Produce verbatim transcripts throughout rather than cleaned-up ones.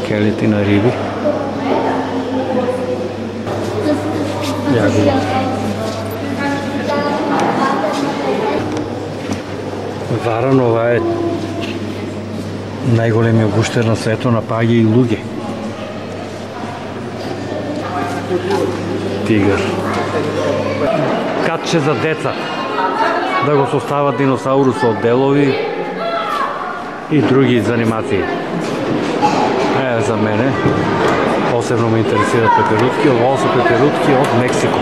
скелети на риби. Ягода. Варанова е най-големият гущер на свето на паѓа и луѓе. Тигър. Катче за деца. Да го состават диносауруса от делови и други занимации. Е, за мене посебно ме интересират пеперутки. Ово са пеперутки от Мексико.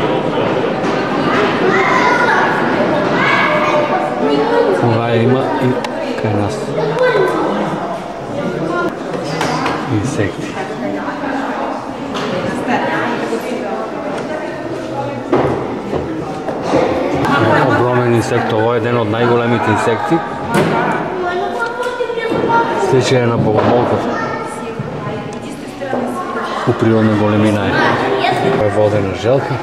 Това има и край нас. Инсекти. Огромен инсект. Това е един от най-големите инсекти. Случая на богомолката. По природна големина е. Това е водена желка.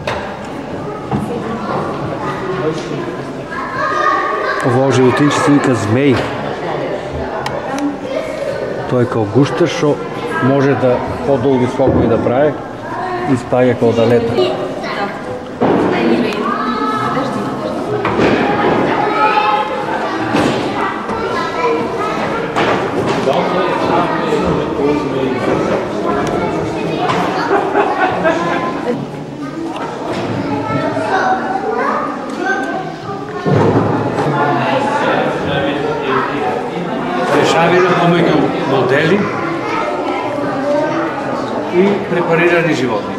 Ово животинче се вика змей. Той е као гущер, шо може да по-дълги скокови да прави и спага као да лета. Решавина помеѓу модели и препарирани животни.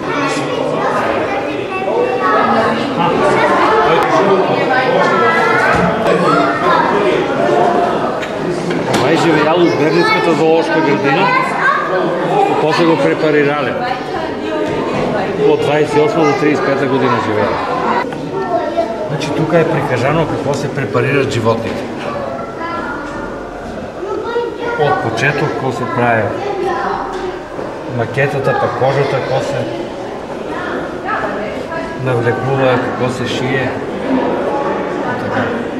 Това е живеял от Берлинската зоолошка градина и после го препарирали. От двадесет и осма до тридесет и пета година живея. Значи тук е прикажано какво се препарират животните. От почето, какво се прави макетата, па кожата, какво се навлекува, какво се шие. Така.